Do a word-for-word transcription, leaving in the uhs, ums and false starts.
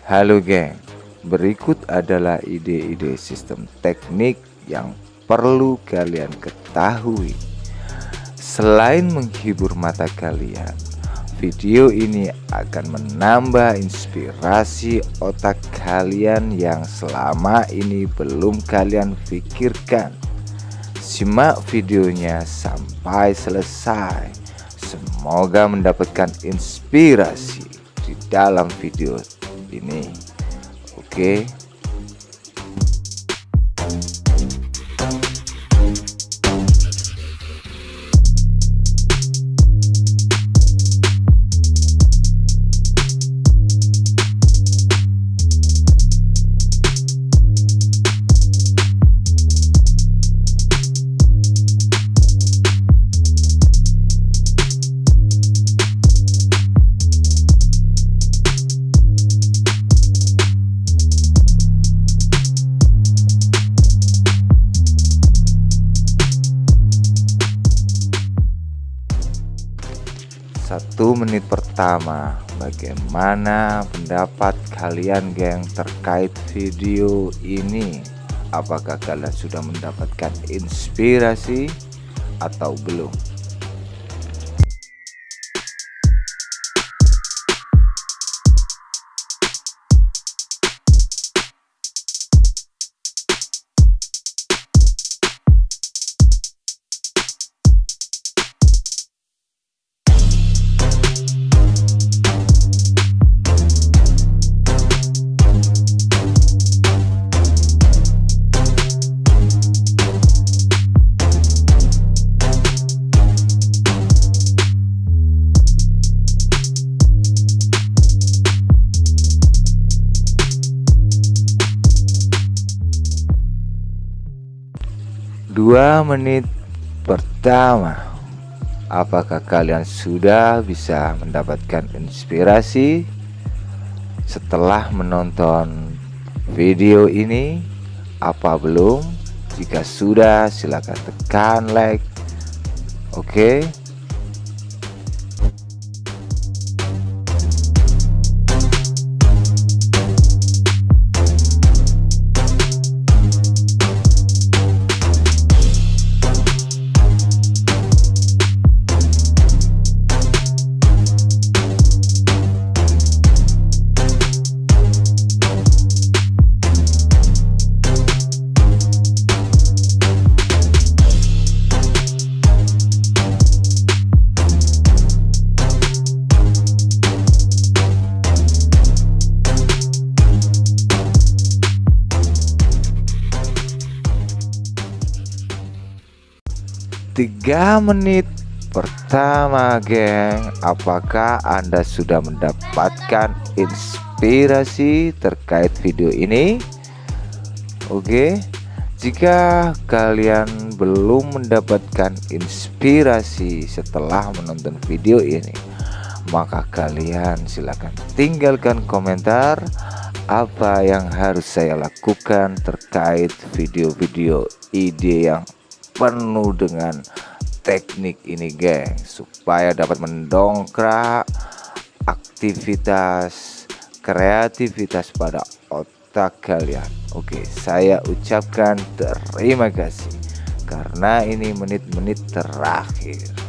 Halo geng, berikut adalah ide-ide sistem teknik yang perlu kalian ketahui. Selain menghibur mata kalian, video ini akan menambah inspirasi otak kalian yang selama ini belum kalian pikirkan. Simak videonya sampai selesai. Semoga mendapatkan inspirasi di dalam video ini. Oke. Satu menit pertama, bagaimana pendapat kalian geng terkait video ini? Apakah kalian sudah mendapatkan inspirasi atau belum? Dua menit pertama, apakah kalian sudah bisa mendapatkan inspirasi setelah menonton video ini? Apa belum? Jika sudah, silakan tekan like. Oke. Tiga menit pertama geng, apakah Anda sudah mendapatkan inspirasi terkait video ini? Oke, jika kalian belum mendapatkan inspirasi setelah menonton video ini, maka kalian silakan tinggalkan komentar apa yang harus saya lakukan terkait video-video ide yang penuh dengan teknik ini geng, supaya dapat mendongkrak aktivitas kreativitas pada otak kalian. Oke, saya ucapkan terima kasih karena ini menit-menit terakhir.